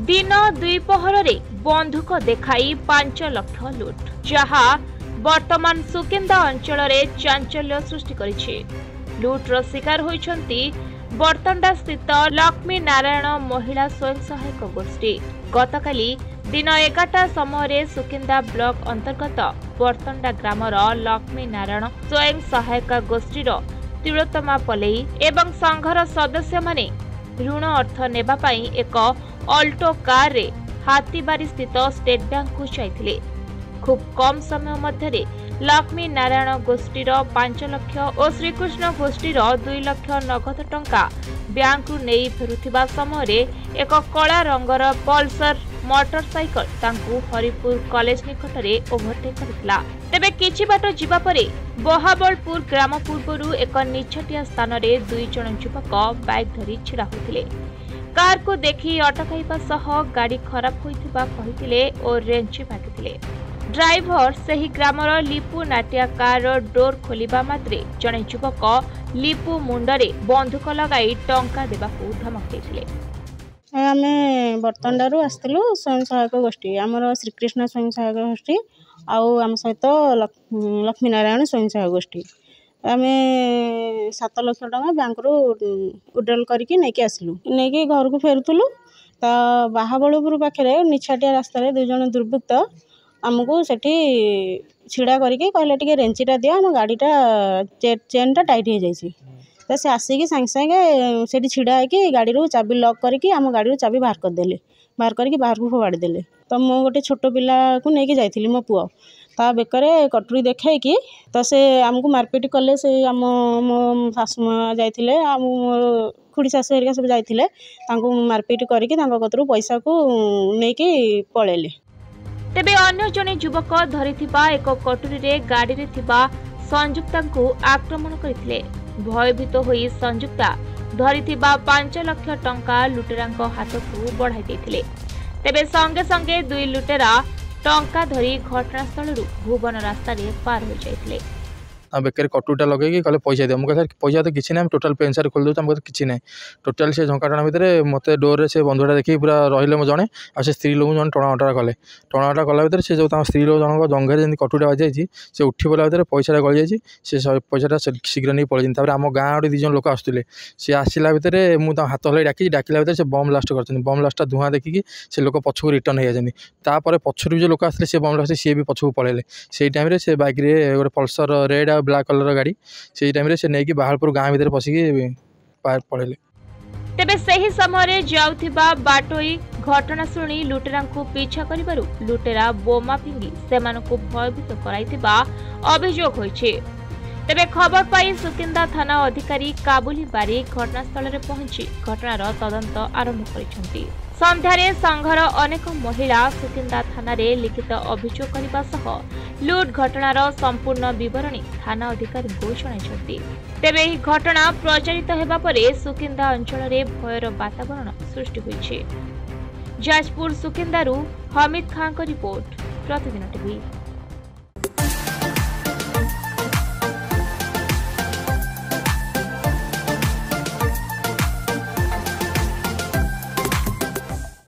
दिन द्विपहर रे बंधुक देखाई 5 लाख लुट जहा वर्तमान सुकिंदा अंचल रे चांचल्य सृष्टि करिछि। लुट्र शिकार होइछंती बर्तंडा स्थित लक्ष्मी नारायण महिला स्वयं सहायक गोष्ठी। गतकाली दिन 11टा समय सुकिंदा ब्लॉक अंतर्गत बर्तंडा ग्रामर लक्ष्मी नारायण स्वयं सहायक गोष्ठीर तिलोत्तमा पलेई एवं संघर सदस्य माने ऋण अर्थ नेबा पई एक अल्टो कार रे हाथीबारी स्थित स्टेट बैंक को जाइथिले। खूब कम समय मध्य लक्ष्मी नारायण गोष्ठीर 5 लाख और श्रीकृष्ण गोष्ठीर 2 लाख नगद टंका बैंक रु नहीं फेरुथिबा समय एक कला रंगर पल्सर मोटरसाइकल तांकु हरिपुर कॉलेज निकट में ओभरटेक करथिला। तेबे किछि बाट जिबा परे बहाबलपुर ग्राम पूर्वरु एक निछटिया स्थान रे 2 जण युवक बाइक धरी छिड़ा होथिले। कार को देखि अटकाइबा सह गाड़ी खराब होइथिबा कहिथिले और रेंच मागिथिले। ड्राइवर सही ग्रामर लिपु नाटिया कार डोर खोलिबा मात्रे जणे युवक लिपु मुंडरे बंधुक लगाई टंका देबाकू धमक देथिले। आमे बर्तंडारू आस्तिलु स्वयं सहायक गोष्ठी आमर श्रीकृष्ण स्वयं सहायक गोष्ठी आउ आम सहित लक्ष्मी नारायण स्वयं सहायक गोष्ठी आमे 7 लाख टंका बैंक रु विड्रॉल करके नेकी आसलु नेकी घर को फेरुतलु ता बाहाबलपुर पाखे निछाटिया रास्ता रे 2 जण दुर्बृत्त आमको सेठी छिड़ा करके कहले टिके रेंचीटा दिया आम गाड़ीटा चेनटा टाइट हो जाइए तो से आसिकी सांगे सांगे से छिड़ा होगी गाड़ी चाबी लॉक करके आम गाड़ी चाबी बाहर करदे बाहर करके बाहर को फोड़ी देले। तो मु गोटे छोट पिला को लेकिन जाइली मो पुआ ता बेकर कटुरी देखा कि तो से आमको मारपीट कले से आम मो शाशु जाइए आम खुड़ी शाशु हरिका सब जाइए मारपीट करके कतरू पैसा को लेकिन पलैले। तेबे अन्य जने युवक धरिथिबा एक कटुरी रे गाड़ी रे थिबा संयुक्ता को आक्रमण करथिले। भयभीत होई संयुक्ता धरिथिबा 5 लाख टंका लुटेरांक हाथ को बढ़ाई देथिले। तेबे संगे संगे 2 लुटेरा टंका धरी घटनास्थल भुवन रास्ता रे पार हो जाइथिले। बेकर कटुटा लगे कहले पैसा दिया मुझे पैसा तो किसी ना टोटाल पेनसार खोल दूँ मुझे किसी ना टोटाल से झंकाटा भितर मत डोर से बंधुटा देखिए पूरा रही मो जड़े आ स्त्री लोक जन टणाटा कले टणाटा कला भितर से जो स्त्री लोक जनक जंघे जमी कटुटा बाजी जाइए से उठी पड़ा भितर पैसा गली जाइए पैसाटा शीघ्र नहीं पलैन आम गाँ गोटे 2 जण लोक आसुले सी आसला भितर मुझे हाथ हल्ला डाकिला भितर से बम ब्लास्ट कर बम ब्लास्टा धूआं देखिकी से लोक पछक रिटर्न हो जाती पछर जो लोक आसते से बम ब्लास्ट सी भी पछक पलैले से टाइम से बैक गोटे पल्सर रेड आ ब्लैक कलर गाड़ी से टाइम रे से नेकी बाहरपुर गाँ भीतर पसिकी पड़े। तेबे सही समय जाउथिबा बाटोई घटना शुणी लुटेरा को पीछा करिबारु लुटेरा बोमा फिंगी सेमानकु भयभीत कराइथिबा अभियोग होइछे। तेबे खबर पाई सुकिंदा थाना अधिकारी काबुली बारी घटनास्थल रे पहुंची घटनार तदंत आरंभ करिसंती। संध्यारे संघर अनेक महिला सुकिंदा थाना रे लिखित अभियोग करबा सह लुट घटनार संपूर्ण विवरणी थाना अधिकारी को जणाइछंती। तेबे ଏହି घटना प्रचारित हेबा परे सुकिंदा अंचल रे भयर वातावरण सृष्टि होइछे। जाजपुर सुकिंदारू हमीद खान को रिपोर्ट प्रतिदिन टीवी।